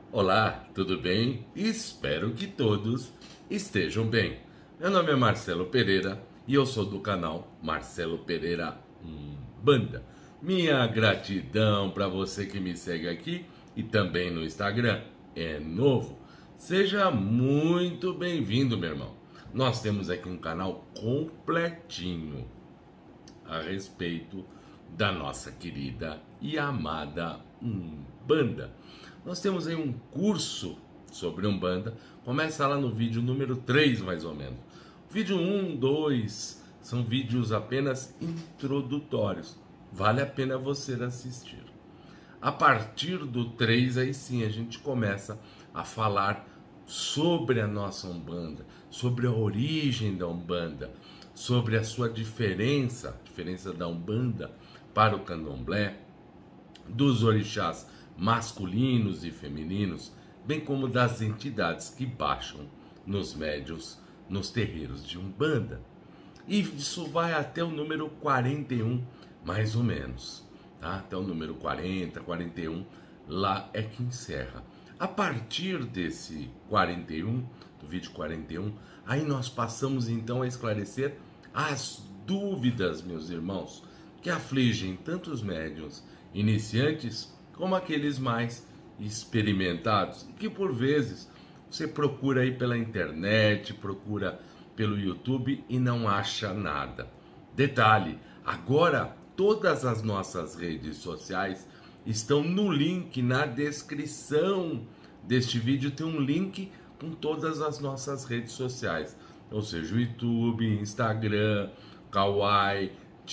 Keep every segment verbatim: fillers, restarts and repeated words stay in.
Olá, tudo bem? Espero que todos estejam bem. Meu nome é Marcelo Pereira e eu sou do canal Marcelo Pereira Banda. Minha gratidão para você que me segue aqui e também no Instagram. É novo? Seja muito bem-vindo, meu irmão. Nós temos aqui um canal completinho a respeito da nossa querida e amada Umbanda. Nós temos aí um curso sobre Umbanda, começa lá no vídeo número três, mais ou menos. Vídeo um, dois são vídeos apenas introdutórios, vale a pena você assistir. A partir do três, aí sim, a gente começa a falar sobre a nossa Umbanda, sobre a origem da Umbanda, sobre a sua diferença, a diferença da Umbanda para o Candomblé, dos orixás masculinos e femininos, bem como das entidades que baixam nos médiuns, nos terreiros de Umbanda. E isso vai até o número quarenta e um, mais ou menos, tá? Até o número quarenta, quarenta e um, lá é que encerra. A partir desse quarenta e um, do vídeo quarenta e um, aí nós passamos então a esclarecer as dúvidas, meus irmãos, que afligem tanto os médiuns iniciantes como aqueles mais experimentados, que por vezes você procura aí pela internet, procura pelo YouTube e não acha nada. Detalhe, agora todas as nossas redes sociais estão no link, na descrição deste vídeo tem um link com todas as nossas redes sociais, ou seja, o YouTube, Instagram, Kawaii,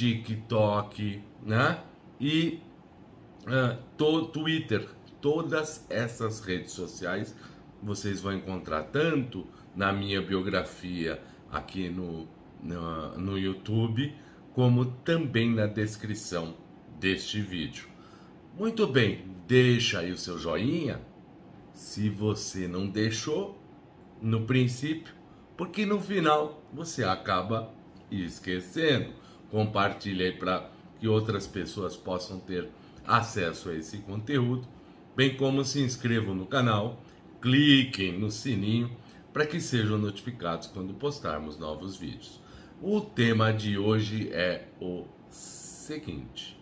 TikTok, né? E uh, to, Twitter, todas essas redes sociais vocês vão encontrar tanto na minha biografia aqui no, no, no YouTube, como também na descrição deste vídeo. Muito bem, deixa aí o seu joinha, se você não deixou no princípio, porque no final você acaba esquecendo. Compartilhe aí para que outras pessoas possam ter acesso a esse conteúdo, bem como se inscrevam no canal, cliquem no sininho para que sejam notificados quando postarmos novos vídeos. O tema de hoje é o seguinte: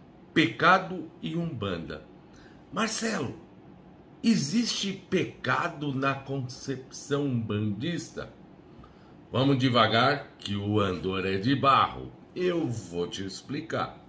pecado e Umbanda. Marcelo, existe pecado na concepção umbandista? Vamos devagar que o andor é de barro. Eu vou te explicar.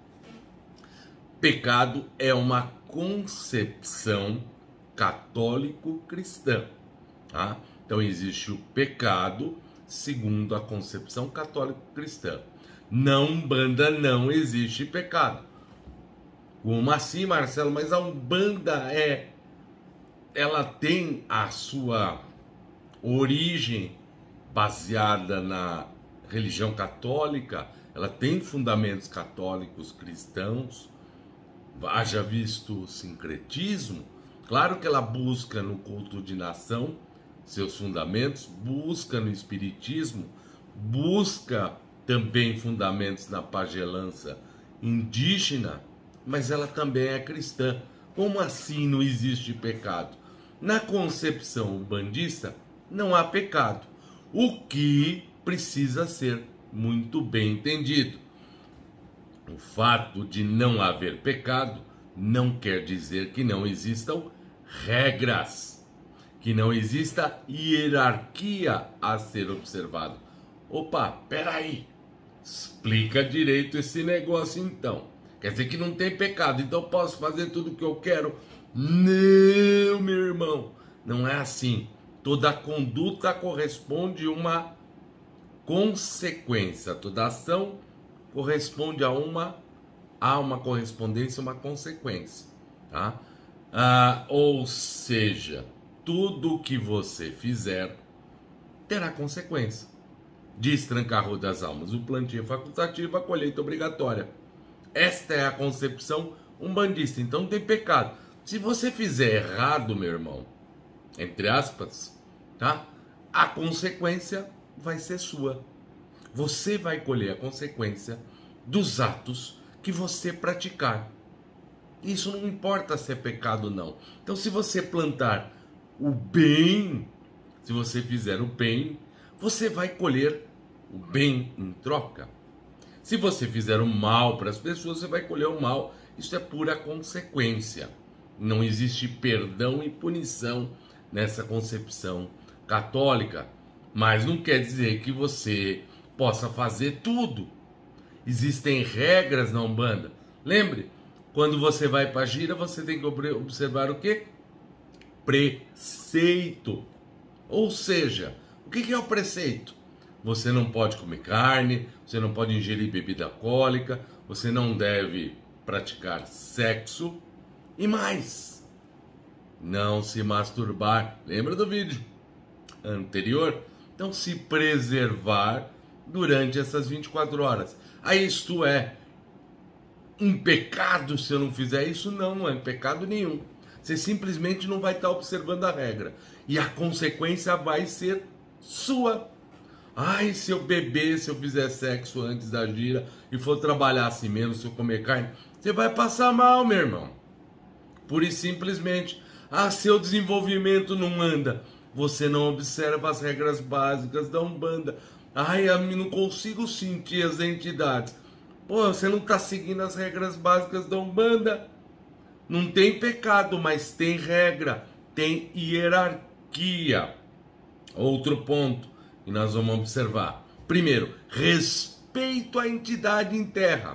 Pecado é uma concepção católico-cristã, tá? Então existe o pecado segundo a concepção católico-cristã. Na Umbanda não existe pecado. Como assim, Marcelo? Mas a Umbanda é, ela tem a sua origem baseada na religião católica, ela tem fundamentos católicos cristãos, haja visto o sincretismo. Claro que ela busca no culto de nação seus fundamentos, busca no espiritismo, busca também fundamentos na pagelança indígena, mas ela também é cristã. Como assim não existe pecado? Na concepção umbandista não há pecado, o que precisa ser muito bem entendido. O fato de não haver pecado não quer dizer que não existam regras, que não exista hierarquia a ser observada. Opa, peraí, explica direito esse negócio então. Quer dizer que não tem pecado, então eu posso fazer tudo o que eu quero? Não, meu irmão, não é assim. Toda conduta corresponde a uma consequência, toda ação corresponde a uma, a uma correspondência, uma consequência, tá? Ah, ou seja, tudo que você fizer terá consequência. Diz Tranca-Rua das Almas: o plantio é facultativo, a colheita obrigatória. Esta é a concepção umbandista. Então não tem pecado. Se você fizer errado, meu irmão, entre aspas, tá? A consequência vai ser sua. Você vai colher a consequência dos atos que você praticar. Isso não importa se é pecado ou não. Então, se você plantar o bem, se você fizer o bem, você vai colher o bem em troca. Se você fizer o mal para as pessoas, você vai colher o mal. Isso é pura consequência. Não existe perdão e punição nessa concepção católica. Mas não quer dizer que você possa fazer tudo. Existem regras na Umbanda. Lembre, quando você vai para a gira, você tem que observar o quê? Preceito. Ou seja, o que é o preceito? Você não pode comer carne, você não pode ingerir bebida alcoólica, você não deve praticar sexo e mais, não se masturbar. Lembra do vídeo anterior? Então, se preservar durante essas vinte e quatro horas. Aí isto é um pecado se eu não fizer isso? Não, não é pecado nenhum. Você simplesmente não vai estar observando a regra. E a consequência vai ser sua. Ai, se eu beber, se eu fizer sexo antes da gira e for trabalhar assim mesmo, se eu comer carne, você vai passar mal, meu irmão. Pura e simplesmente. Ah, seu desenvolvimento não anda. Você não observa as regras básicas da Umbanda. Ai, eu não consigo sentir as entidades. Pô, você não está seguindo as regras básicas da Umbanda. Não tem pecado, mas tem regra, tem hierarquia. Outro ponto que nós vamos observar. Primeiro, respeito à entidade em terra.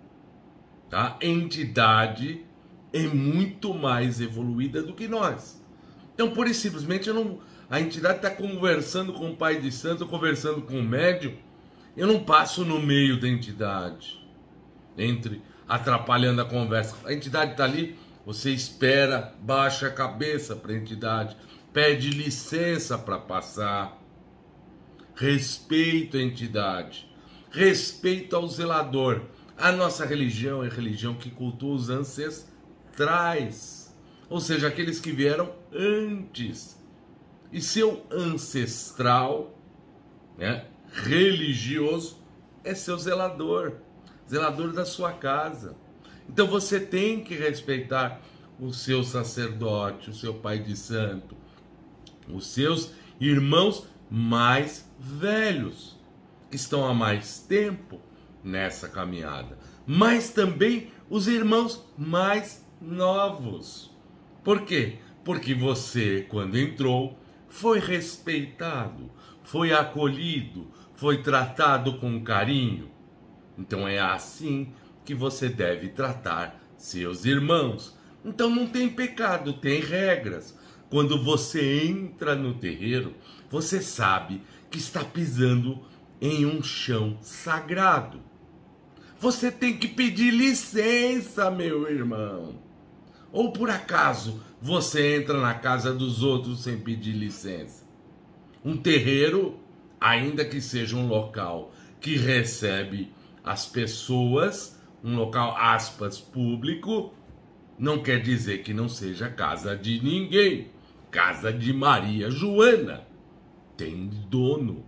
Tá? Entidade é muito mais evoluída do que nós. Então, por isso, simplesmente, eu não, a entidade está conversando com o Pai de Santo, conversando com o médium, eu não passo no meio da entidade, entre atrapalhando a conversa. A entidade está ali, você espera, baixa a cabeça para a entidade, pede licença para passar. Respeito à entidade, respeito ao zelador. A nossa religião é a religião que cultua os ancestrais, ou seja, aqueles que vieram antes. E seu ancestral, né, religioso, é seu zelador, zelador da sua casa. Então você tem que respeitar o seu sacerdote, o seu pai de santo, os seus irmãos mais velhos, que estão há mais tempo nessa caminhada, mas também os irmãos mais novos. Por quê? Porque você, quando entrou, foi respeitado, foi acolhido, foi tratado com carinho. Então é assim que você deve tratar seus irmãos. Então não tem pecado, tem regras. Quando você entra no terreiro, você sabe que está pisando em um chão sagrado. Você tem que pedir licença, meu irmão. Ou por acaso você entra na casa dos outros sem pedir licença? Um terreiro, ainda que seja um local que recebe as pessoas, um local, aspas, público, não quer dizer que não seja casa de ninguém. Casa de Maria Joana tem dono.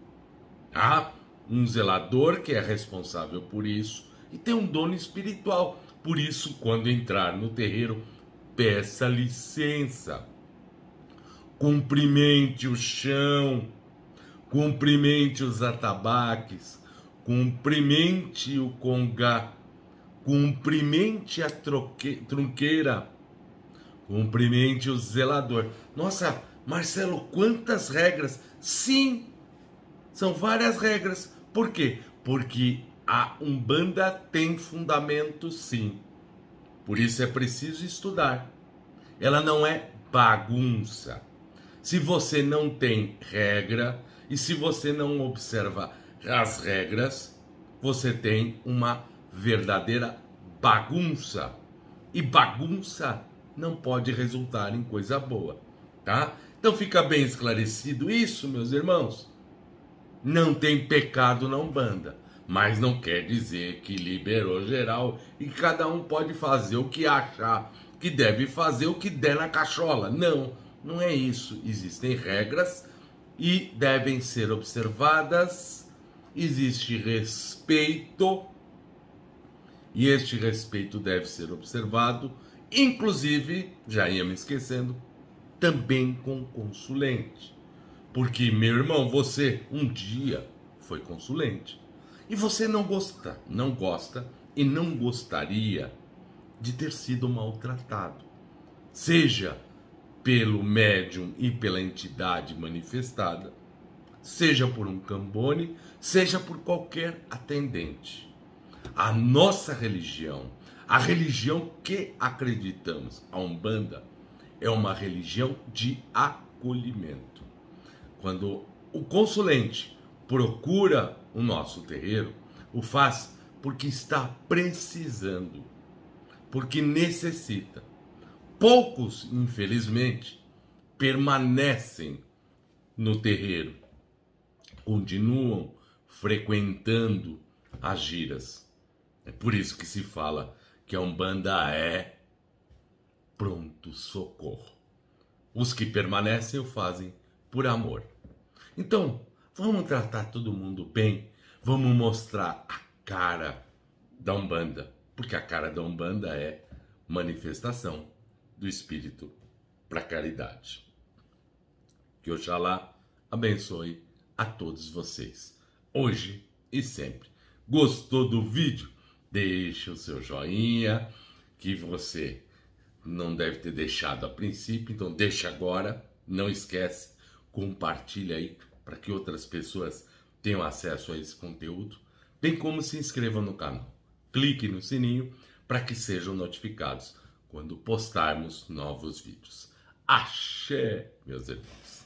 Há um zelador que é responsável por isso e tem um dono espiritual. Por isso, quando entrar no terreiro, peça licença. Cumprimente o chão, cumprimente os atabaques, cumprimente o congá, cumprimente a troque, trunqueira, cumprimente o zelador. Nossa, Marcelo, quantas regras? Sim, são várias regras. Por quê? Porque a Umbanda tem fundamento, sim. Por isso é preciso estudar. Ela não é bagunça. Se você não tem regra e se você não observa as regras, você tem uma verdadeira bagunça. E bagunça não pode resultar em coisa boa, tá? Então fica bem esclarecido isso, meus irmãos. Não tem pecado na Umbanda, mas não quer dizer que liberou geral e cada um pode fazer o que achar que deve fazer, o que der na cachola. Não, não é isso. Existem regras e devem ser observadas. Existe respeito E este respeito deve ser observado, inclusive, já ia me esquecendo, também com o consulente. Porque, meu irmão, você um dia foi consulente. E você não gosta, não gosta e não gostaria de ter sido maltratado. Seja pelo médium e pela entidade manifestada, seja por um cambone, seja por qualquer atendente. A nossa religião, a religião que acreditamos, a Umbanda, é uma religião de acolhimento. Quando o consulente procura o nosso terreiro, o faz porque está precisando, porque necessita. Poucos, infelizmente, permanecem no terreiro, continuam frequentando as giras. É por isso que se fala que a Umbanda é pronto-socorro. Os que permanecem o fazem por amor. Então, vamos tratar todo mundo bem, vamos mostrar a cara da Umbanda, porque a cara da Umbanda é manifestação do espírito para caridade. Que Oxalá abençoe a todos vocês, hoje e sempre. Gostou do vídeo? Deixa o seu joinha, que você não deve ter deixado a princípio, então deixa agora, não esquece, compartilha aí para que outras pessoas tenham acesso a esse conteúdo, bem como se inscreva no canal. Clique no sininho para que sejam notificados quando postarmos novos vídeos. Axé, meus irmãos!